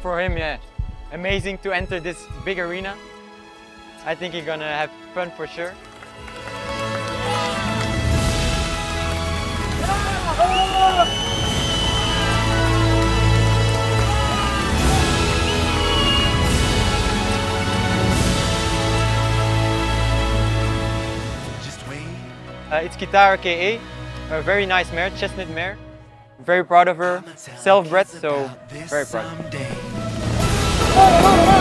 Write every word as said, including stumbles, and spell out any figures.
for him, yeah, amazing to enter this big arena. I think he's gonna have fun for sure. Uh, it's Kithara K A, a very nice mare, chestnut mare. Very proud of her, self-bred, so very proud.